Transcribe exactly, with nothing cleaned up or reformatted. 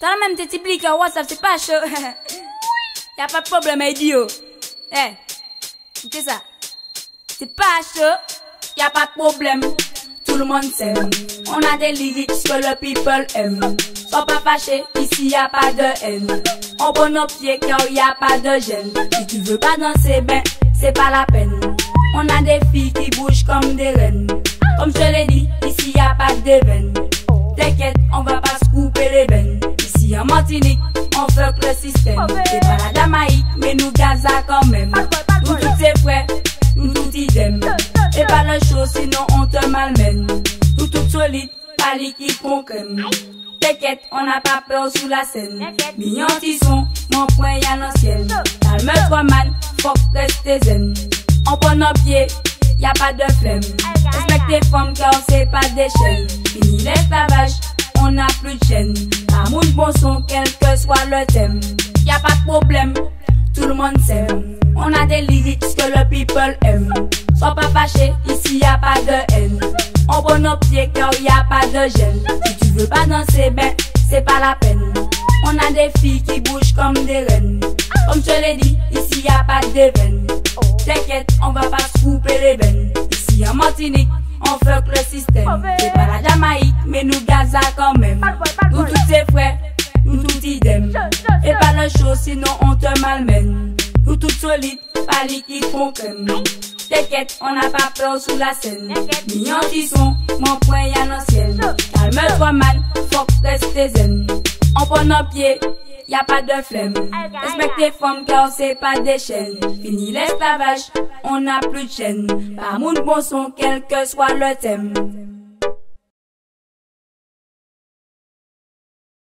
T'as la même petit blic à WhatsApp, c'est pas chaud. Y'a pas de problème, idiot. Eh, c'est ça. C'est pas chaud, y'a pas de problème. Tout le monde s'aime. On a des lyrics que le people aime. Sois pas fâché, ici y'a pas de haine. On prend nos pieds car y'a pas de gêne. Si tu veux pas danser, ben c'est pas la peine. On a des filles qui bougent comme des reines. Comme je te l'ai dit, ici y'a pas de veine. T'inquiète, on va pas se couper les veines. Ici en Martinique, on fuck le système. C'est pas la Jamaïque, mais nous Gaza quand même. Nous tous c'est frères, nous tous idem. Et pas le show, sinon on te malmène. Nous tous solides, pas liquide qu'on crème. T'inquiète, on n'a pas peur sous la scène. Millions son, mon point y'a l'ancienne. Calme-toi man, faut rester zen. On prend nos pieds, y'a pas de flemme. Respecte les femmes car c'est pas des chaînes. Fini l'esclavage, on n'a plus de chaîne. Amour bon son, quel que soit le thème. Y'a pas de problème, tout le monde s'aime. On a des lyrics que le people aime. Sois pas fâché, ici y'a pas de haine. On prend nos pieds car y'a pas de gêne. Si tu veux pas danser, ben c'est pas la peine. On a des filles qui bougent comme des reines. Comme je te l'ai dit, ici y'a pas de veine. T'inquiète, on va pas se couper les veines. Ici en Martinique, on fuck le système. C'est pas la Jamaïque, mais nous Gaza quand même. Nous tous c'est frères, nous tous idem. Et pas le show, sinon on te malmène. Nous tous solides, pas liquide qu'on crème. T'inquiète, on n'a pas peur sous la scène. Millions son, mon point y'a l'ancienne. Calme-toi man, faut rester zen. On prend nos pieds, y'a pas de flemme. Respecte les femmes car c'est pas des chaînes. Fini l'esclavage, on n'a plus de chaîne. Pas mon bon son, quel que soit le thème.